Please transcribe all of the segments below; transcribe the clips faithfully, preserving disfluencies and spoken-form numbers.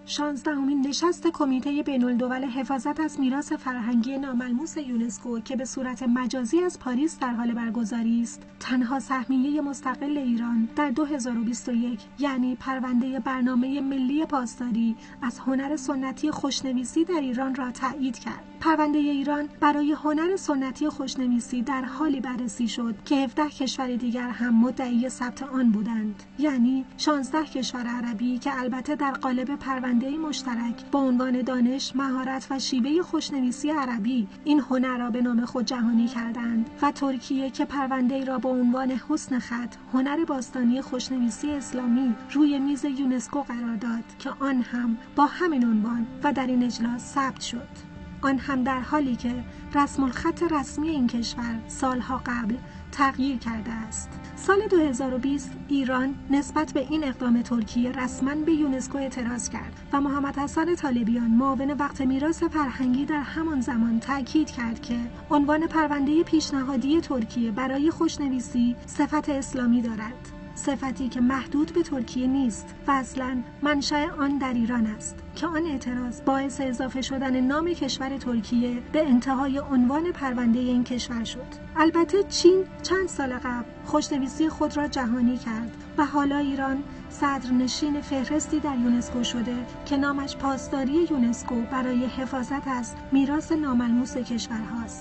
شانزدهمین نشست کمیته بین‌الدول حفاظت از میراث فرهنگی ناملموس یونسکو که به صورت مجازی از پاریس در حال برگزاری است، تنها سهمیه مستقل ایران در دو هزار و بیست و یک یعنی پرونده برنامه ملی پاسداری از هنر سنتی خوشنویسی در ایران را تایید کرد. پرونده ایران برای هنر سنتی خوشنویسی در حالی بررسی شد که هفده کشور دیگر هم مدعی ثبت آن بودند، یعنی شانزده کشور عربی که البته در قالب پرونده مشترک با عنوان دانش، مهارت و شیوه خوشنویسی عربی این هنر را به نام خود جهانی کردند و ترکیه که پرونده را با عنوان حسن خط، هنر باستانی خوشنویسی اسلامی روی میز یونسکو قرار داد که آن هم با همین عنوان و در این اجلاس ثبت شد. آن هم در حالی که رسم الخط رسمی این کشور سالها قبل تغییر کرده است. سال دو هزار و بیست ایران نسبت به این اقدام ترکیه رسما به یونسکو اعتراض کرد و محمد حسن طالبیان معاون وقت میراث فرهنگی در همان زمان تاکید کرد که عنوان پرونده پیشنهادی ترکیه برای خوشنویسی صفت اسلامی دارد، صفتی که محدود به ترکیه نیست و اصلاً منشأ آن در ایران است که آن اعتراض باعث اضافه شدن نام کشور ترکیه به انتهای عنوان پرونده این کشور شد. البته چین چند سال قبل خوشنویسی خود را جهانی کرد و حالا ایران صدرنشین فهرستی در یونسکو شده که نامش پاسداری یونسکو برای حفاظت از میراث ناملموس کشورهاست.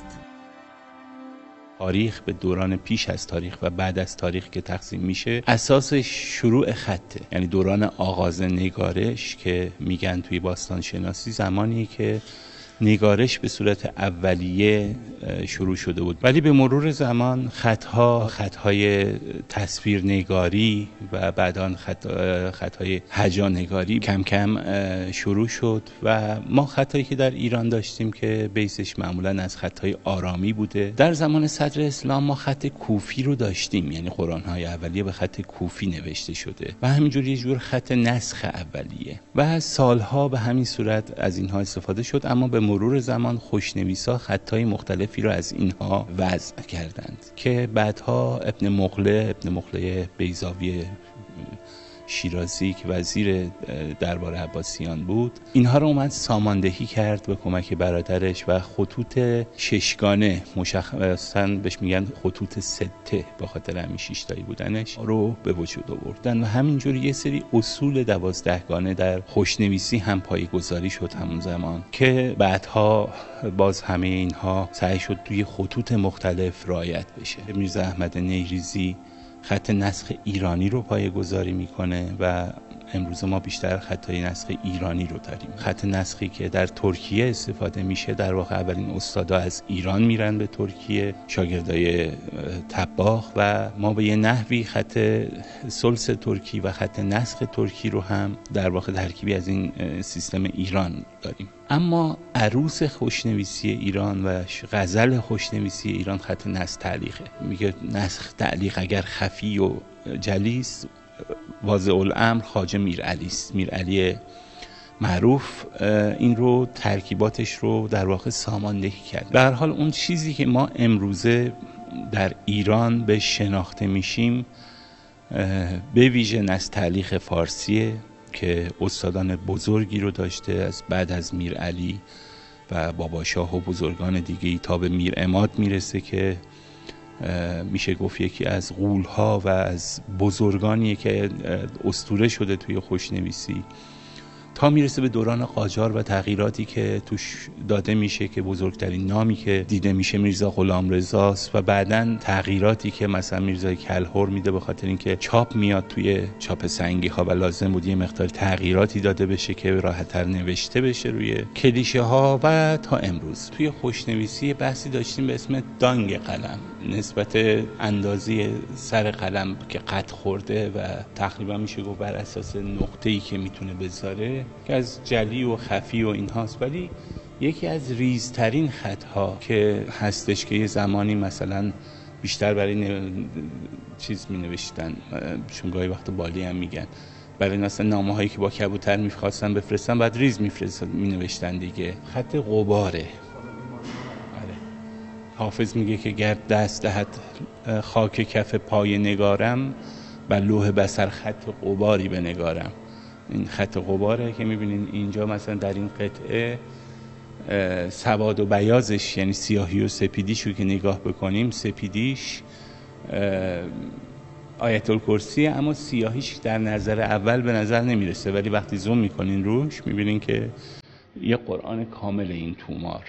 تاریخ به دوران پیش از تاریخ و بعد از تاریخ که تقسیم میشه، اساسش شروع خطه، یعنی دوران آغاز نگارش که میگن توی باستان شناسی زمانی که نگارش به صورت اولیه شروع شده بود، ولی به مرور زمان خطها، خطهای تصویرنگاری و بعداً خط خطهای هجانگاری کم کم شروع شد و ما خطایی که در ایران داشتیم که بیسش معمولاً از خطهای آرامی بوده. در زمان صدر اسلام ما خط کوفی رو داشتیم، یعنی قرآن‌های اولیه به خط کوفی نوشته شده و همینجوری یه جور خط نسخ اولیه و سالها به همین صورت از اینها استفاده شد، اما به مرور زمان خوشنویسا خطای مختلفی رو از اینها وضع کردند که بعدها ابن مقله ابن مقله بیضاوی شیرازی که وزیر دربار عباسیان بود، اینها رو اومد ساماندهی کرد به کمک برادرش و خطوط ششگانه، مشخصاً بهش میگن خطوط سته به خاطر همین شش تایی بودنش، رو به وجود آوردن و همینجوری یه سری اصول دوازدهگانه در خوشنویسی هم پایه‌گذاری شد همون زمان که بعدها باز همه اینها سعی شد توی خطوط مختلف رعایت بشه. میرزا احمد نیریزی خط نسخ ایرانی رو پایه‌گذاری میکنه و امروز ما بیشتر خطای نسخ ایرانی رو داریم. خط نسخی که در ترکیه استفاده میشه، در واقع اولین استادا از ایران میرن به ترکیه، شاگردای طباخ، و ما به یه نحوی خط سلس ترکی و خط نسخ ترکی رو هم در واقع ترکیبی از این سیستم ایران داریم. اما عروس خوشنویسی ایران و غزل خوشنویسی ایران خط نسخ تعلیقه. میگه نسخ تعلیق اگر خفی و جلیست، واضع الامر خواجه میرعلی است. میرعلی معروف این رو ترکیباتش رو در واقع ساماندهی کرد. به هر حال اون چیزی که ما امروزه در ایران به شناخته میشیم به ویژه نسخ تعلیق فارسیه که استادان بزرگی رو داشته، از بعد از میرعلی و بابا شاه و بزرگان دیگه تا به میر عماد میرسه که میشه گفت یکی از غول‌ها و از بزرگانیه که اسطوره شده توی خوشنویسی، تا میرسه به دوران قاجار و تغییراتی که توش داده میشه که بزرگترین نامی که دیده میشه میرزا غلامرضاست و بعداً تغییراتی که مثلا میرزا کلهر میده به خاطر اینکه چاپ میاد توی چاپ سنگی ها و لازم بود یه مقدار تغییراتی داده بشه که راحت‌تر نوشته بشه روی کلیشه ها. و تا امروز توی خوشنویسی بحثی داشتیم به اسم دانگ قلم، نسبت اندازی سر قلم که قد خورده و تقریبا میشه گفت بر اساس نقطه‌ای که میتونه بذاره که از جلی و خفی و اینهاست، ولی یکی از ریزترین خطها که هستش که یه زمانی مثلا بیشتر برای ن... چیز می نوشتن، چون گاهی وقت بالی هم میگن، برای مثلا نامه هایی که با کبوتر میخواستن بفرستن بعد ریز میفرستن می نوشتن دیگه، خط غباره. حافظ میگه که گر دست دهد خاک کف پای نگارم، بر لوح بصر خط غباری بنگارم. این خط غباره که میبینین اینجا مثلا در این قطعه سواد و بیازش، یعنی سیاهی و سپیدیش رو که نگاه بکنیم، سپیدیش آیت الکرسی، اما سیاهیش در نظر اول به نظر نمیرسه، ولی وقتی زوم میکنین روش میبینین که یه قرآن کامل این تومار.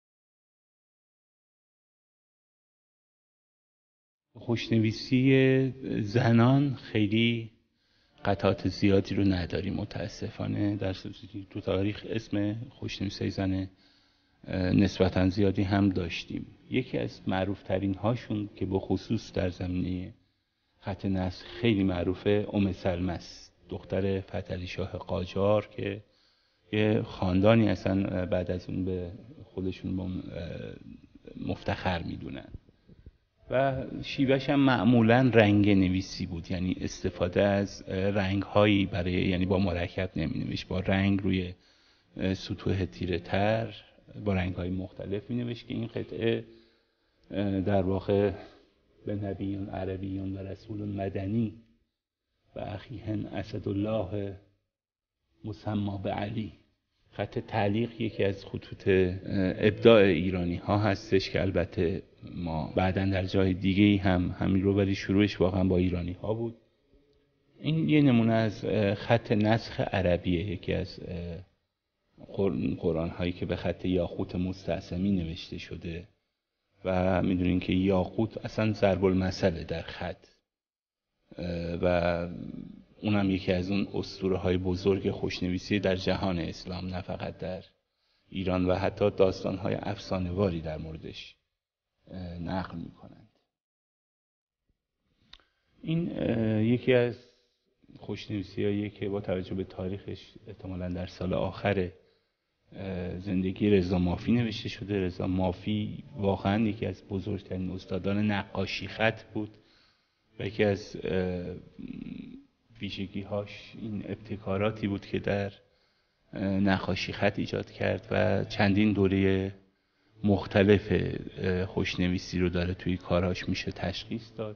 خوشنویسی زنان خیلی قطعات زیادی رو نداریم متاسفانه. در تو تاریخ اسم خوشنویسی زن نسبتاً زیادی هم داشتیم. یکی از معروف ترین هاشون که به خصوص در زمینه خط نثر خیلی معروفه، ام سلمى است، دختر فتحعلی شاه قاجار که یه خاندانی اصلا بعد از اون به خودشون مفتخر میدونن و شیوهش هم معمولا رنگ نویسی بود، یعنی استفاده از رنگ هایی برای، یعنی با مرکب نمی نوشت، با رنگ روی سطوح تیره تر با رنگ های مختلف می نوشت که این قطعه در واقع به نبیون عربیون و رسول مدنی و اخیهن اسدالله مسمی به علی. خط تعلیق یکی از خطوط ابداع ایرانی ها هستش که البته ما بعداً در جای دیگه هم همین رو، ولی شروعش واقعا با ایرانی ها بود. این یه نمونه از خط نسخ عربیه، یکی از قرآن هایی که به خط یاقوت مستعصمی نوشته شده و میدونین که یاقوت اصلا ضرب المثله در خط و اونم یکی از اون اسطوره های بزرگ خوشنویسی در جهان اسلام، نه فقط در ایران، و حتی داستان های افسانه واری در موردش نقل میکنند. این یکی از خوشنویسی هایی که با توجه به تاریخش احتمالاً در سال آخر زندگی رضا مافی نوشته شده. رضا مافی واقعا یکی از بزرگترین استادان نقاشی خط بود و یکی از ویژگی هاش این ابتکاراتی بود که در نقاشی خط ایجاد کرد و چندین دوره مختلف خوشنویسی رو داره، توی کاراش میشه تشخیص داد.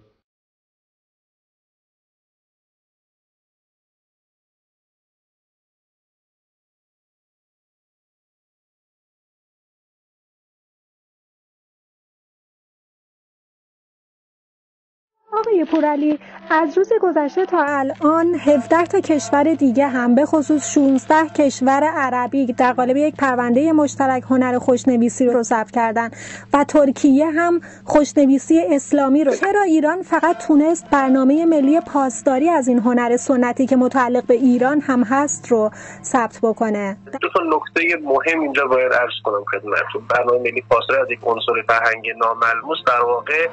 آقای پورعلی، از روز گذشته تا الان هفده تا کشور دیگه هم به خصوص شانزده کشور عربی در قالب یک پرونده مشترک هنر خوشنویسی رو ثبت کردن و ترکیه هم خوشنویسی اسلامی رو. چرا ایران فقط تونست برنامه ملی پاسداری از این هنر سنتی که متعلق به ایران هم هست رو ثبت بکنه؟ دو تا نکته مهم اینجا باید عرض کنم خدمتتون. برنامه ملی پاسداری از یک عنصر فرهنگی ناملموس در واقع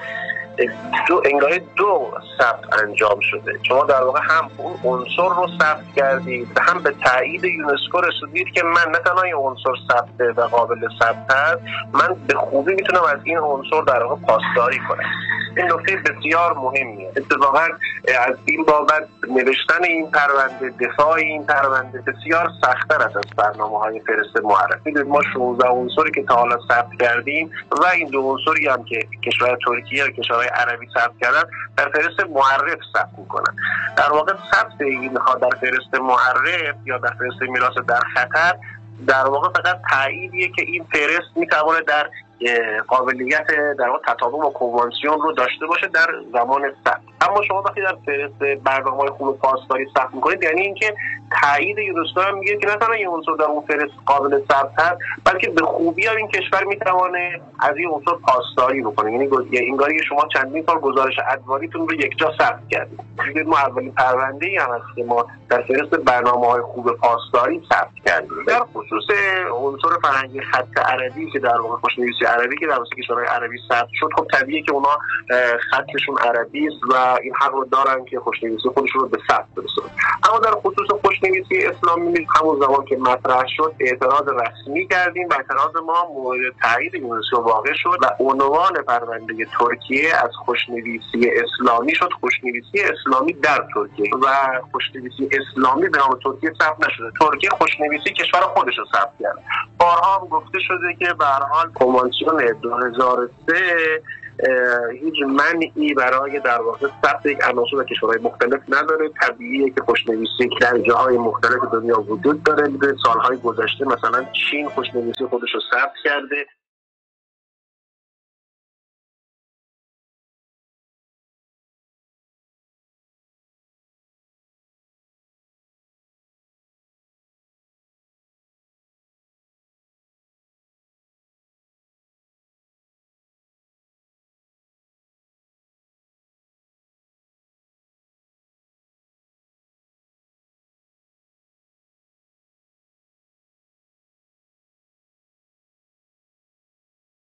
دو انگار دو ثبت انجام شده. شما در واقع هم اون عنصر رو ثبت کردید و هم به تایید یونسکو رسیدید که من نه تنها این عنصر ثبت و قابل ثبت هست، من به خوبی میتونم از این عنصر در واقع پاسداری کنم. این نکته بسیار مهمیه. اتفاقا از این بابت نوشتن این پرونده، دفاع این پرونده بسیار سخت‌تر است از برنامه‌های فهرست معرف. میدونید ما شانزده عنصری که تا حالا ثبت کردیم و این دو عنصری هم که کشور ترکیه و کشورهای عربی ثبت کردن در فهرست معرف ثبت می‌کنن. در واقع ثبت اینها در فهرست معرف یا در فهرست میراث در خطر در واقع فقط تاییدیه که این فهرست میتونه در قابلیت در واقع تطابق با کنوانسیون رو داشته باشه در زمان ثبت. اما شما وقتی در فهرست برنامه‌های خوب پاسداری ثبت می‌کنید، یعنی اینکه تایید یونسکو هم میگه که نه تنها این عنصر در اون فهرست قابل ثبت هست، بلکه به خوبی هم این کشور میتونه از این عنصر پاسداری بکنه. یعنی انگاری که شما چندین سال گزارش ادواریتون رو یکجا ثبت کردید. ما اولین پرونده‌ای هم هست که ما در فهرست برنامه‌های خوب پاسداری ثبت کردیم. در خصوص عنصر فرهنگی خط عربی که در واقع خوشنویسی عربی که در واسه کشورهای عربی ثبت شد، خب طبیعیه که اونا خطشون عربی است و این حق رو دارن که خوشنویسی خودشون رو به ثبت برسونن. اما در خصوص خوشنویسی اسلامی همون زمان که مطرح شد اعتراض رسمی کردیم و اعتراض ما مورد تایید یونسکو واقع شد و عنوان پرونده ترکیه از خوشنویسی اسلامی شد خوشنویسی اسلامی در ترکیه و خوشنویسی اسلامی به نام ترکیه ثبت نشده. ترکیه خوشنویسی کشور خودش رو ثبت کرد. بارها هم گفته شده که به هر حال کنوانسیون دو هزار و سه هیچ منعی برای در واقع ثبت یک عناصر در کشورهای مختلف نداره. طبیعیه که خوشنویسی در جاهای مختلف دنیا وجود داره. به سالهای گذشته مثلا چین خوشنویسی خودش رو ثبت کرده.